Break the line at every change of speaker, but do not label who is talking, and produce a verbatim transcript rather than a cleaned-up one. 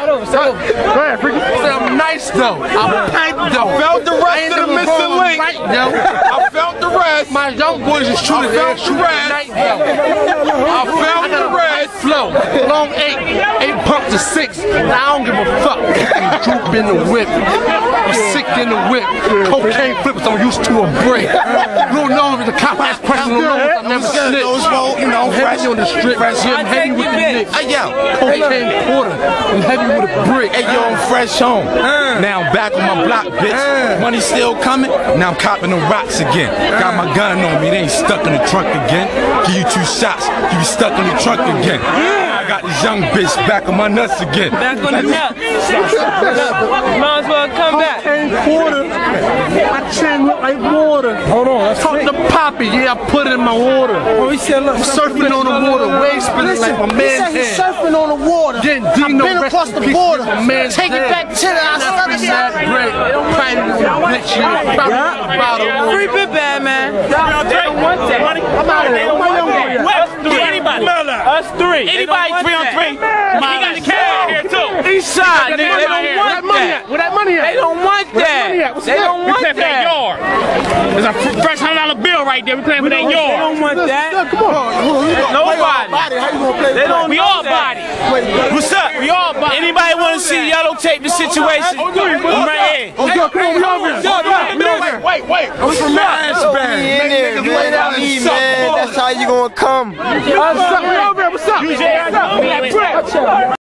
Go ahead, freaky. I'm nice though. I'm tight though.
I felt the rest of the missing link.
Right, yo.
I felt the rest.
My young boys is shooting.
I felt the rest. I felt the rest.
Flow. Long eight. Eight pump to six. I don't give a fuck. Droop in the whip. I'm sick in the whip. Cocaine flippers. I'm used to a break. Little known as the cop ass person. Little known I never snitch.
You know,
Heavy on the strip. I'm heavy with the nicks.
Hey, yo.
Cocaine quarter. I'm heavy with a brick.
Hey, yo, I'm fresh home. Now I'm back on my block, bitch. Money still coming. Now I'm copping the rocks again. Got my gun on me. They ain't stuck in the trunk again. Give you two shots. You be stuck in the trunk again. I got this young bitch back on my nuts again.
Back on the nuts. Might as well come back.
Quarter. My chin look like water.
Hold on. That's
Talk to Poppy. Yeah, I put it in my water.
Oh, he said, look,
I'm surfing on the water. Waves spinning like my man's
He
head.
said he's surfing on the water.
Then
I've
Dino
been across the border. Take it back to the other side.
Great. Fighting on the bitch. Yeah.
Free bit bad, man.
They don't want that. I'm out of there.
Anybody. Us three.
Anybody three on three. He got the cash here too.
Eastside, nigga, they don't want that.
Where that money at?
They don't want that. They don't want
That
that.
yard. There's a fresh hundred dollar bill right there. We playing for that
They
yard.
don't want that.
Come on.
Nobody.
How you gonna play?
They don't
We
know
all
that.
body.
What's up?
We all body.
Anybody want to see yellow tape the situation? I'm right here.
Oh, yo, come on, we over here.
Wait, wait.
I'm from Ashburn.
in there, man. Me, man. That's how you gonna come.
What's up? We over here. What's up?
You